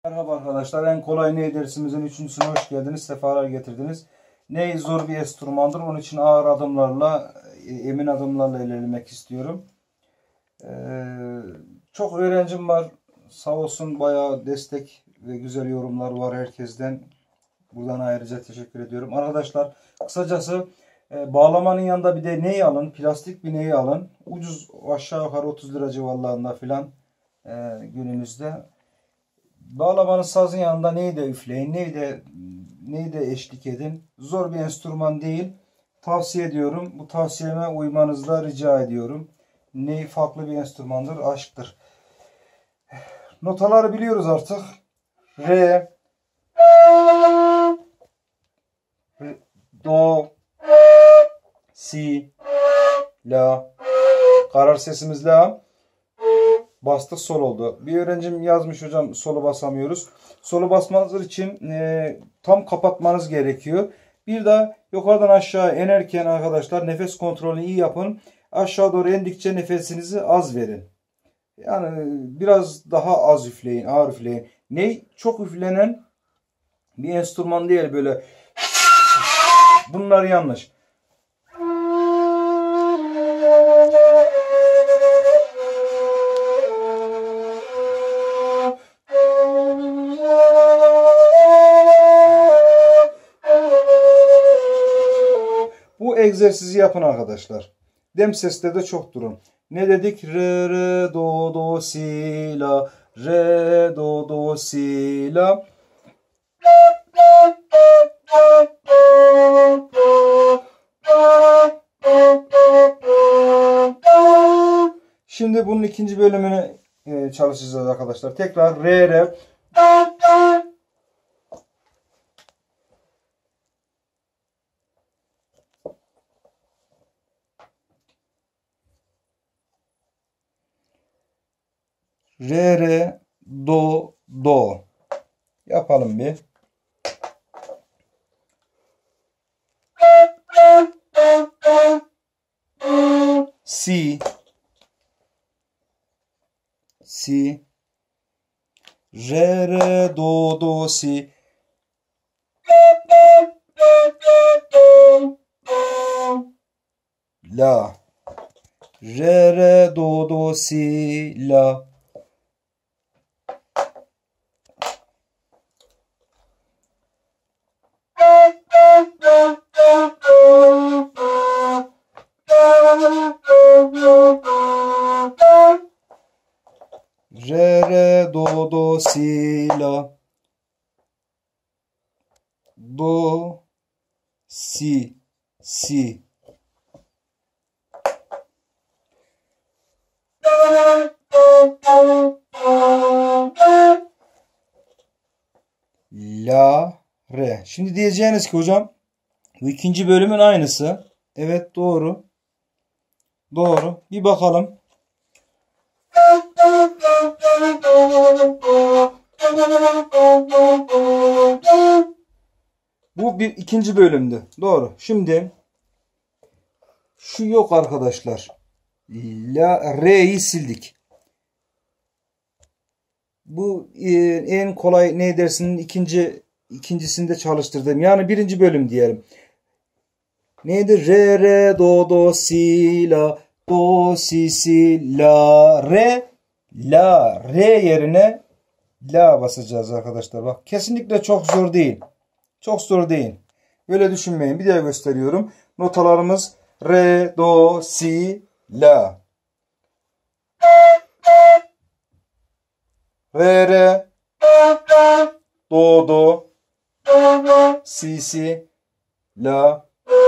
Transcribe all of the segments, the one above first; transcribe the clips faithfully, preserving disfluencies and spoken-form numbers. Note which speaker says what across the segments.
Speaker 1: Merhaba arkadaşlar, en kolay ney dersimizin üçüncüsüne hoş geldiniz, sefalar getirdiniz. Ney zor bir enstrümandır, onun için ağır adımlarla, emin adımlarla ilerlemek istiyorum. Ee, çok öğrencim var, sağ olsun bayağı destek ve güzel yorumlar var herkesten. Buradan ayrıca teşekkür ediyorum. Arkadaşlar kısacası e, bağlamanın yanında bir de ney alın, plastik bir ney alın. Ucuz, aşağı yukarı otuz lira civarlarında filan e, günümüzde. Bağlamanın sazın yanında neyi de üfleyin, neyi de, neyi de eşlik edin. Zor bir enstrüman değil. Tavsiye ediyorum. Bu tavsiyeme uymanızı da rica ediyorum. Ney farklı bir enstrümandır, aşktır. Notaları biliyoruz artık. Re, do, si, la. Karar sesimiz la. Bastık, sol oldu. Bir öğrencim yazmış, hocam solu basamıyoruz. Solu basmanız için e, tam kapatmanız gerekiyor. Bir de yukarıdan aşağı inerken arkadaşlar nefes kontrolünü iyi yapın. Aşağı doğru indikçe nefesinizi az verin. Yani biraz daha az üfleyin, ağır üfleyin. Ney çok üflenen bir enstrüman değil, böyle. Bunlar yanlış. Bu egzersizi yapın arkadaşlar. Dem sesle de çok durun. Ne dedik? Re, re, do, do, si, la. Re, do, do, si, la. Şimdi bunun ikinci bölümünü çalışacağız arkadaşlar. Tekrar re, re. Re, re, do, do. Yapalım bir. Si. Si. Re, re, do, do, si. La. Re, re, do, do, si, la. Re, re, do, do, si, la. Do, si, si. La, re. Şimdi diyeceğiniz ki hocam bu ikinci bölümün aynısı. Evet, doğru. Doğru. Bir bakalım. Bu bir ikinci bölümdü. Doğru. Şimdi şu yok arkadaşlar. La, re'yi sildik. Bu en kolay ne dersinin ikinci ikincisinde çalıştırdım. Yani birinci bölüm diyelim. Neydi? Re, re, do, do, si, la. Do, si, si, la, re. La, re yerine la basacağız arkadaşlar. Bak, kesinlikle çok zor değil. Çok zor değil. Böyle düşünmeyin. Bir daha gösteriyorum. Notalarımız re, do, si, la. Re, re. Do, do. Si, si. La.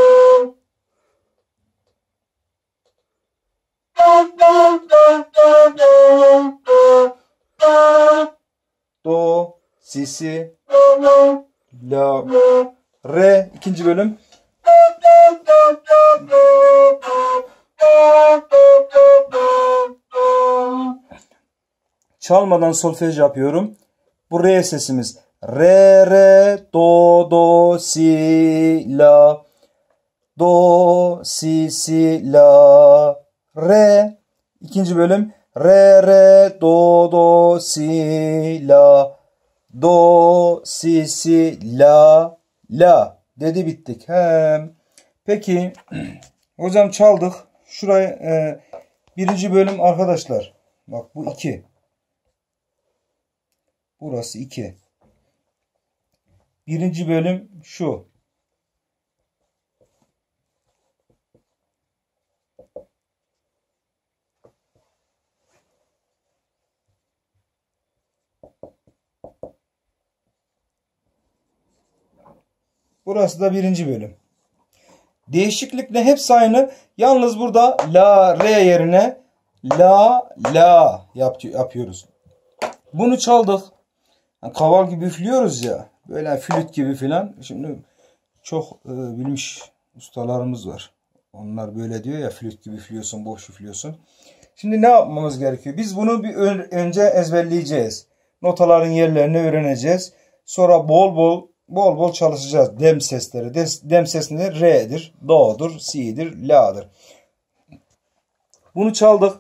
Speaker 1: Do, si, si, la, re. İkinci bölüm. Çalmadan solfej yapıyorum. Bu re sesimiz. Re, re, do, do, si, la. Do, si, si, la, re. İkinci bölüm. Re, re, do, do, si, la. do, si, si, la, la dedi bittik. Hem. Peki hocam çaldık. Şuraya e, birinci bölüm arkadaşlar. Bak bu iki. Burası iki. Birinci bölüm şu. Burası da birinci bölüm. Değişiklik ne? Hepsi aynı. Yalnız burada la, re yerine la, la yapıyoruz. Bunu çaldık. Yani kaval gibi üflüyoruz ya. Böyle flüt gibi filan. Şimdi çok e, bilmiş ustalarımız var. Onlar böyle diyor ya, flüt gibi üflüyorsun, boş üflüyorsun. Şimdi ne yapmamız gerekiyor? Biz bunu bir önce ezberleyeceğiz. Notaların yerlerini öğreneceğiz. Sonra bol bol bol bol çalışacağız. Dem sesleri. Dem sesleri re'dir, do'dur, si'dir, la'dır. Bunu çaldık.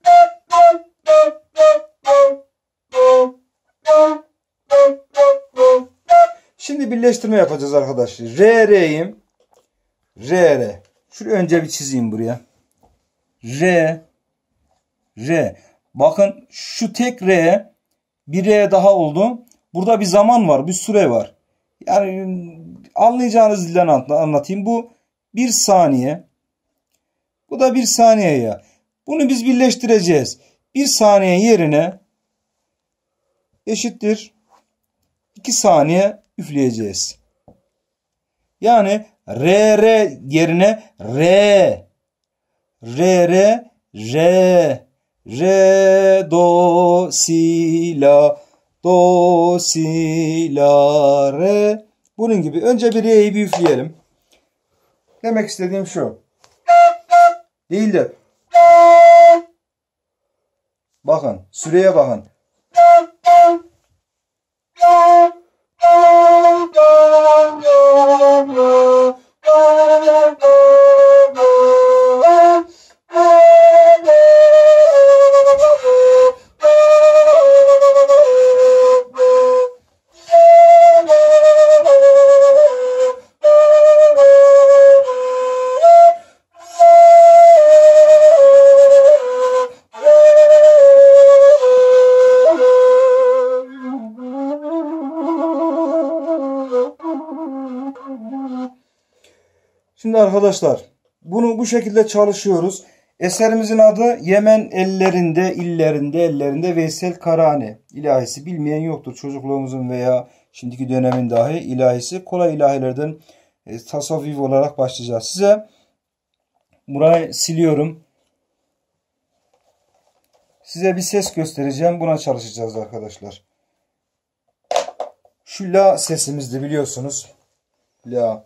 Speaker 1: Şimdi birleştirme yapacağız arkadaşlar. Re, re'yim. Re, re. Şurayı önce bir çizeyim buraya. Re, re. Bakın şu tek re, bir re daha oldu. Burada bir zaman var, bir süre var. Yani anlayacağınız dilden anlatayım. Bu bir saniye. Bu da bir saniye ya. Bunu biz birleştireceğiz. Bir saniye yerine eşittir iki saniye üfleyeceğiz. Yani re, re yerine re. Re, re, re. Re, do, si, la. Do, si, la, re. Bunun gibi. Önce bir re'yi bir üfleyelim. Demek istediğim şu. Değil de. Bakın. Süreye bakın. Şimdi arkadaşlar bunu bu şekilde çalışıyoruz. Eserimizin adı Yemen ellerinde, illerinde, ellerinde Veysel Karani ilahisi. Bilmeyen yoktur. Çocukluğumuzun veya şimdiki dönemin dahi ilahisi. Kolay ilahilerden e, tasavvuf olarak başlayacağız. Size burayı siliyorum. Size bir ses göstereceğim. Buna çalışacağız arkadaşlar. Şu la sesimizdi biliyorsunuz. La.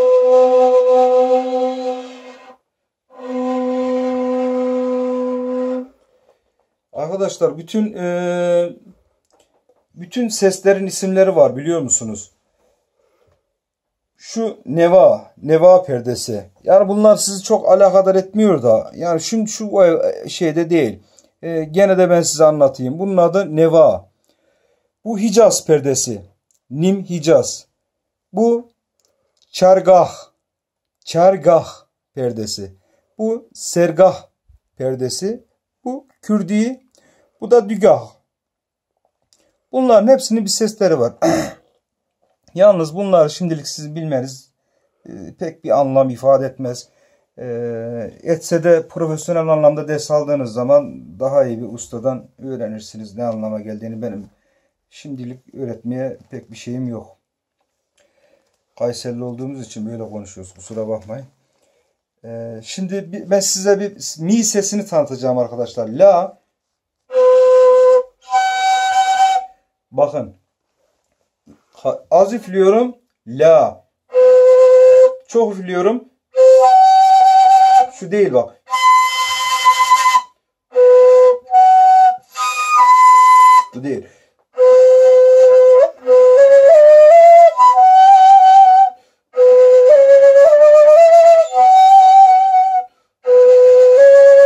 Speaker 1: Arkadaşlar bütün e, bütün seslerin isimleri var biliyor musunuz? Şu neva, neva perdesi. Yani bunlar sizi çok alakadar etmiyor da. Yani şu, şu şeyde değil. E, gene de ben size anlatayım. Bunun adı neva. Bu Hicaz perdesi. Nim Hicaz. Bu çargah. Çargah perdesi. Bu sergah perdesi. Bu kürdi. Bu da dügah. Bunların hepsinin bir sesleri var. Yalnız bunlar şimdilik siz bilmeniz e, pek bir anlam ifade etmez. E, etse de profesyonel anlamda ders aldığınız zaman daha iyi bir ustadan öğrenirsiniz ne anlama geldiğini. Benim şimdilik öğretmeye pek bir şeyim yok. Kayserili olduğumuz için böyle konuşuyoruz. Kusura bakmayın. E, şimdi ben size bir mi sesini tanıtacağım arkadaşlar. La. Bakın. Az üflüyorum. La. Çok üflüyorum. Şu değil bak. Bu değil.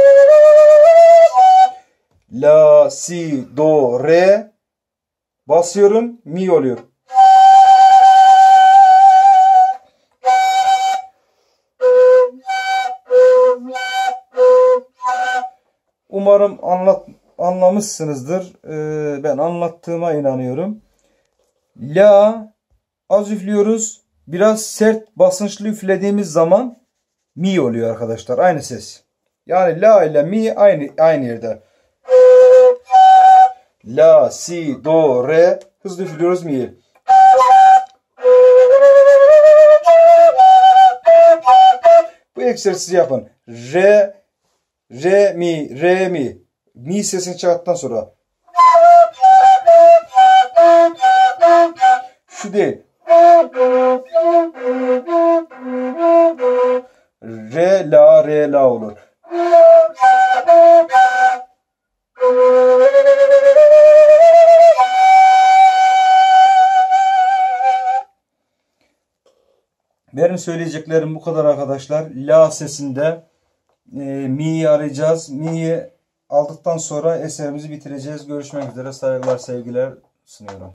Speaker 1: La, si, do, re. Bas basıyorum, mi oluyor. Umarım anlat anlamışsınızdır. Ee, ben anlattığıma inanıyorum. La az üflüyoruz. Biraz sert basınçlı üflediğimiz zaman mi oluyor arkadaşlar. Aynı ses. Yani la ile mi aynı aynı yerde. La, si, do, re. Hızlı üflüyoruz mi. Bu egzersizi yapın. Re, re, mi, re, mi. Mi sesini çıkarttıktan sonra. Şu değil. Re, la, re, la olur. Benim söyleyeceklerim bu kadar arkadaşlar. La sesinde e, mi'yi arayacağız. Mi'yi aldıktan sonra eserimizi bitireceğiz. Görüşmek üzere. Saygılar, sevgiler sunuyorum.